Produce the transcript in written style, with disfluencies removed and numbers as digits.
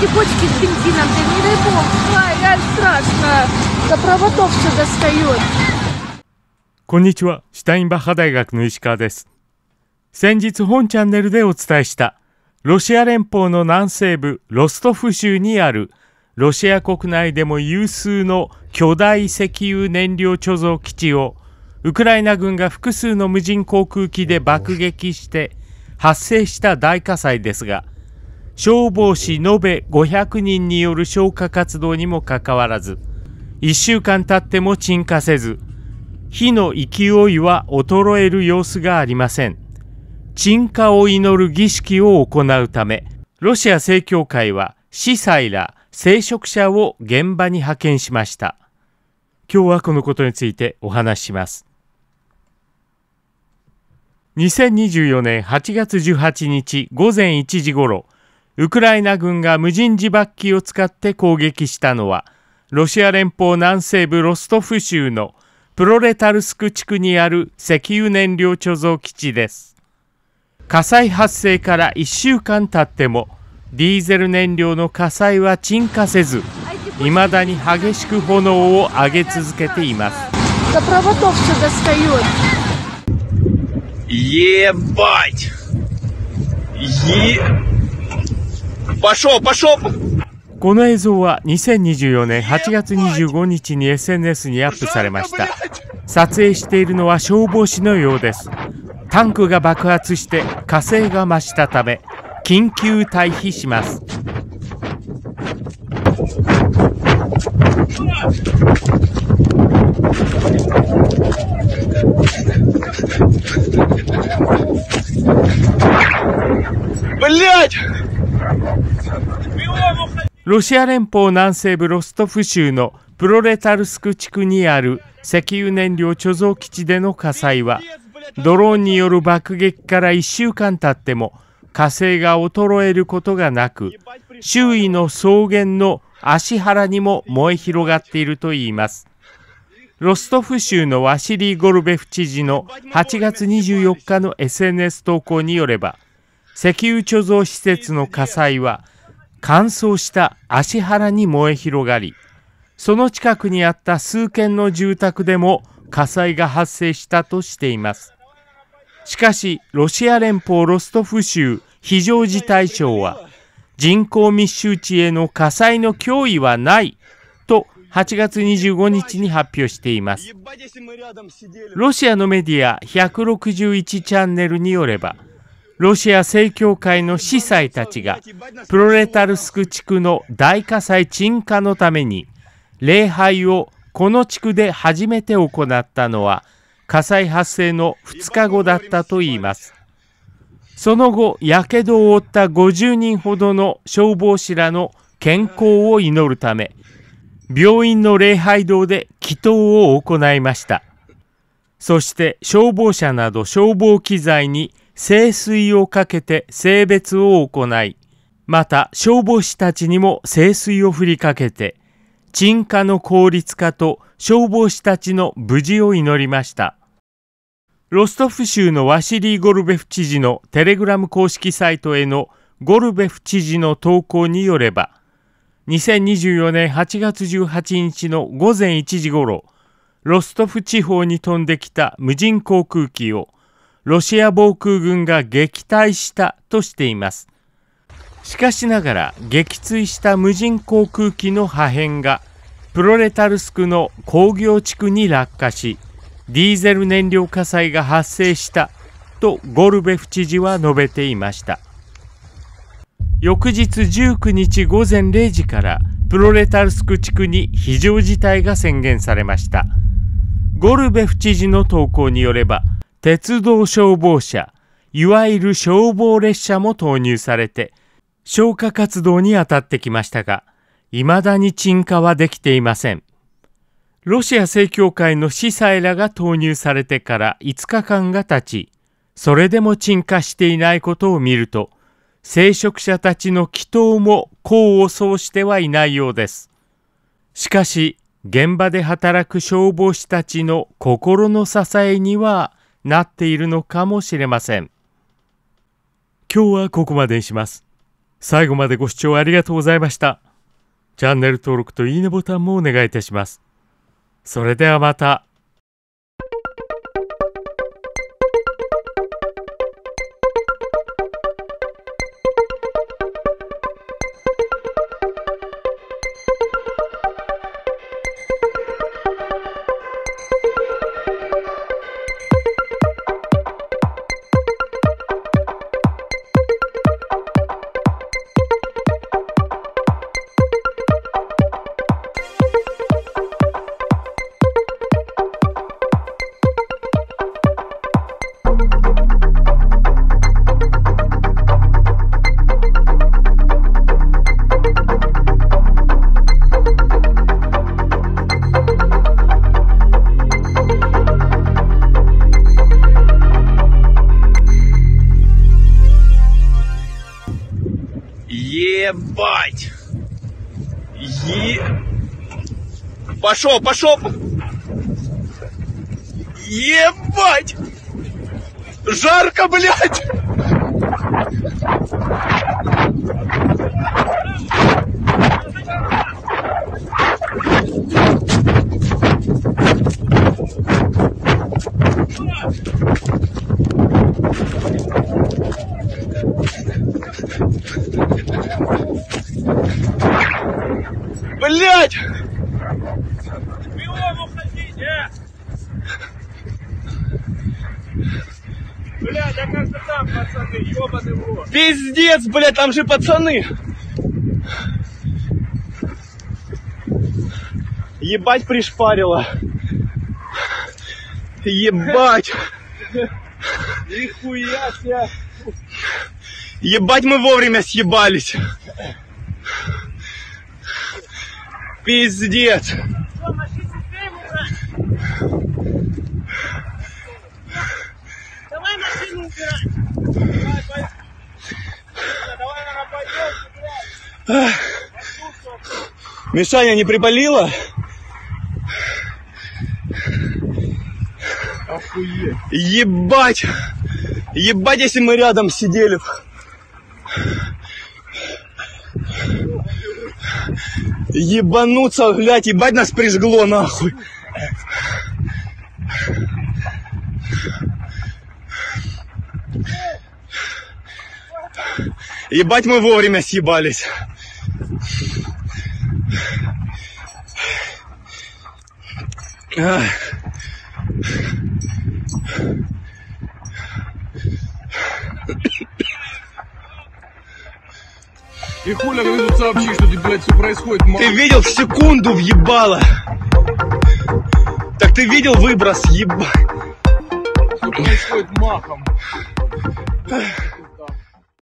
эти бочки с бензином, да не дай бог, ай, реально страшно, до проводов все достает. こんにちは、シュタインバッハ大学の石川です。先日本チャンネルでお伝えしたロシア連邦の南西部ロストフ州にあるロシア国内でも有数の巨大石油燃料貯蔵基地をウクライナ軍が複数の無人航空機で爆撃して発生した大火災ですが、消防士延べ500人による消火活動にもかかわらず、1週間経っても鎮火せず、火の勢いは衰える様子がありません。鎮火を祈る儀式を行うため、ロシア正教会は司祭ら聖職者を現場に派遣しました。今日はこのことについてお話しします。2024年8月18日午前1時ごろ、ウクライナ軍が無人自爆機を使って攻撃したのは、ロシア連邦南西部ロストフ州のプロレタルスク地区にある石油燃料貯蔵基地です。火災発生から1週間経っても、ディーゼル燃料の火災は鎮火せず、未だに激しく炎を上げ続けています。 Ебать! Пошел! この映像は2024年8月25日に SNS にアップされました。撮影しているのは消防士のようです。タンクが爆発して火勢が増したため緊急退避します。ロシア連邦南西部ロストフ州のプロレタルスク地区にある石油燃料貯蔵基地での火災は、ドローンによる爆撃から1週間経っても火勢が衰えることがなく、周囲の草原の芦原にも燃え広がっているといいます。ロストフ州のワシリー・ゴルベフ知事の8月24日の SNS 投稿によれば、石油貯蔵施設の火災は乾燥した芦原に燃え広がり、その近くにあった数軒の住宅でも火災が発生したとしています。しかし、ロシア連邦ロストフ州非常事態省は、人口密集地への火災の脅威はないと8月25日に発表しています。ロシアのメディア161チャンネルによれば、ロシア正教会の司祭たちがプロレタルスク地区の大火災鎮火のために礼拝をこの地区で初めて行ったのは火災発生の2日後だったといいます。その後、やけどを負った50人ほどの消防士らの健康を祈るため、病院の礼拝堂で祈祷を行いました。そして消防車など消防機材に聖水をかけて聖別を行い、また消防士たちにも聖水を振りかけて、鎮火の効率化と消防士たちの無事を祈りました。ロストフ州のワシリー・ゴルベフ知事のテレグラム公式サイトへのゴルベフ知事の投稿によれば、2024年8月18日の午前1時ごろ、ロストフ地方に飛んできた無人航空機をロシア防空軍が撃退したとしています。しかしながら撃墜した無人航空機の破片がプロレタルスクの工業地区に落下し、ディーゼル燃料火災が発生したとゴルベフ知事は述べていました。翌日19日午前0時からプロレタルスク地区に非常事態が宣言されました。ゴルベフ知事の投稿によれば、鉄道消防車、いわゆる消防列車も投入されて、消火活動に当たってきましたが、未だに鎮火はできていません。ロシア正教会の司祭らが投入されてから5日間が経ち、それでも鎮火していないことを見ると、聖職者たちの祈祷も功を奏してはいないようです。しかし、現場で働く消防士たちの心の支えにはなっているのかもしれません。今日はここまでにします。 最後までご視聴ありがとうございました。チャンネル登録といいねボタンもお願いいたします。それではまた。 Ебать! Пошел, пошел! Ебать! Жарко, блядь! Блядь! Блядь, а как же там, пацаны, ёбаный в рот. Пиздец, блядь, там же пацаны! Ебать пришпарило! Ебать! Нихуя себе! Ебать мы вовремя съебались! Пиздец! Что, нашли систему, брат? Давай машину убирай! Давай на пойдем, Мишаня, не приболела? Охуеть! Ебать! Ебать, если мы рядом сидели. Ебануться, блядь, ебать нас прижгло, нахуй. Ебать, мы вовремя съебались. И хуля ты тут сообщи, что тут, блядь, все происходит, мало. Ты видел в секунду въебало? Так ты видел выброс, ебать? Все происходит махом.